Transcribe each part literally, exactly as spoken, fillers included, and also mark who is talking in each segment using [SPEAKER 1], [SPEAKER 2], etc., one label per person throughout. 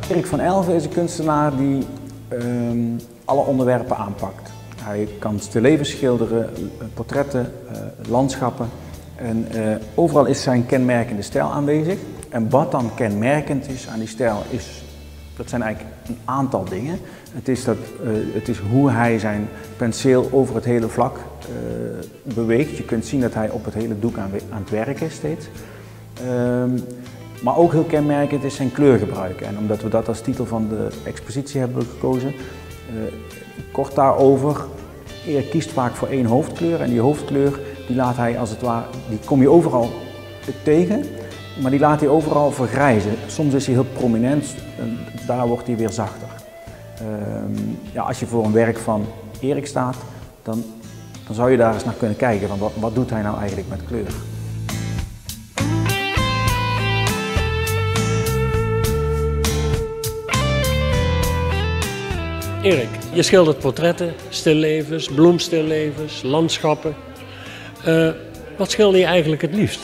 [SPEAKER 1] Erik van Elven is een kunstenaar die um, alle onderwerpen aanpakt. Hij kan stillevens schilderen, portretten, uh, landschappen. En uh, overal is zijn kenmerkende stijl aanwezig. En wat dan kenmerkend is aan die stijl, is, dat zijn eigenlijk een aantal dingen. Het is, dat, uh, het is hoe hij zijn penseel over het hele vlak uh, beweegt. Je kunt zien dat hij op het hele doek aan, aan het werk is steeds. Um, maar ook heel kenmerkend is zijn kleurgebruik. En omdat we dat als titel van de expositie hebben gekozen, uh, kort daarover. Erik kiest vaak voor één hoofdkleur en die hoofdkleur die laat hij als het ware, die kom je overal tegen, maar die laat hij overal vergrijzen. Soms is hij heel prominent en daar wordt hij weer zachter. Um, ja, als je voor een werk van Erik staat, dan, dan zou je daar eens naar kunnen kijken van wat, wat doet hij nou eigenlijk met kleur.
[SPEAKER 2] Erik, je schildert portretten, stillevens, bloemstillevens, landschappen. Uh, wat schilder je eigenlijk het liefst?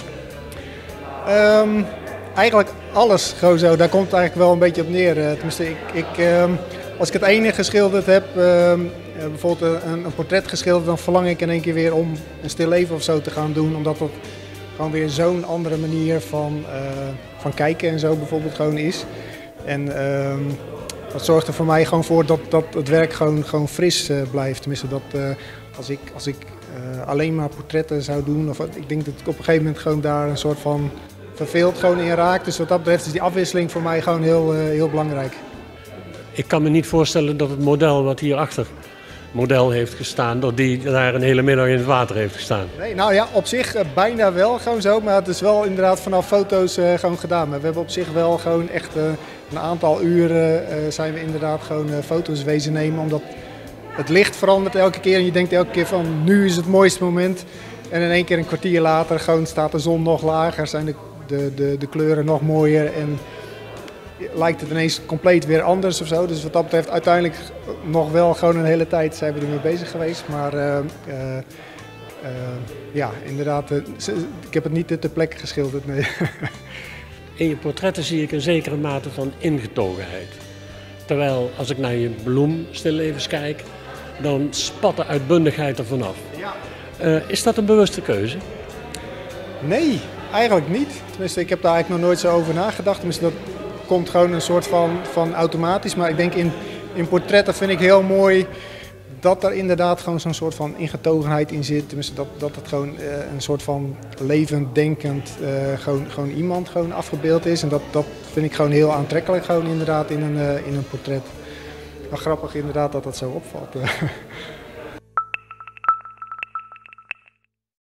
[SPEAKER 3] Um, eigenlijk alles, gewoon zo. Daar komt het eigenlijk wel een beetje op neer. Uh, tenminste, ik, ik, um, als ik het ene geschilderd heb, uh, bijvoorbeeld een, een portret geschilderd, dan verlang ik in één keer weer om een stilleven of zo te gaan doen. Omdat dat gewoon weer zo'n andere manier van, uh, van kijken en zo bijvoorbeeld gewoon is. En um, dat zorgt er voor mij gewoon voor dat, dat het werk gewoon, gewoon fris uh, blijft. Tenminste, dat uh, als ik, als ik uh, alleen maar portretten zou doen, of ik denk dat ik op een gegeven moment gewoon daar een soort van verveeld gewoon in raak. Dus wat dat betreft is die afwisseling voor mij gewoon heel, uh, heel belangrijk.
[SPEAKER 2] Ik kan me niet voorstellen dat het model wat hierachter model heeft gestaan, dat die daar een hele middag in het water heeft gestaan.
[SPEAKER 3] Nee, nou ja, op zich uh, bijna wel gewoon zo, maar het is wel inderdaad vanaf foto's uh, gewoon gedaan. Maar we hebben op zich wel gewoon echt uh, een aantal uren uh, zijn we inderdaad gewoon uh, foto's wezen nemen, omdat het licht verandert elke keer en je denkt elke keer van nu is het mooiste moment. En in één keer een kwartier later gewoon staat de zon nog lager, zijn de, de, de, de kleuren nog mooier en lijkt het ineens compleet weer anders of zo. Dus wat dat betreft uiteindelijk nog wel gewoon een hele tijd zijn we ermee bezig geweest. Maar uh, uh, uh, ja, inderdaad, uh, ik heb het niet ter plekke geschilderd, nee.
[SPEAKER 2] In je portretten zie ik een zekere mate van ingetogenheid. Terwijl als ik naar je bloemstillevens kijk, dan spat de uitbundigheid er vanaf. Uh, is dat een bewuste keuze?
[SPEAKER 3] Nee, eigenlijk niet. Tenminste, ik heb daar eigenlijk nog nooit zo over nagedacht. Tenminste, dat komt gewoon een soort van, van automatisch. Maar ik denk in, in portretten vind ik heel mooi dat er inderdaad gewoon zo'n soort van ingetogenheid in zit. Tenminste, dat, dat het gewoon uh, een soort van levend, denkend, uh, gewoon, gewoon iemand gewoon afgebeeld is. En dat, dat vind ik gewoon heel aantrekkelijk gewoon inderdaad in een, uh, in een portret. Wel grappig inderdaad dat dat zo opvalt.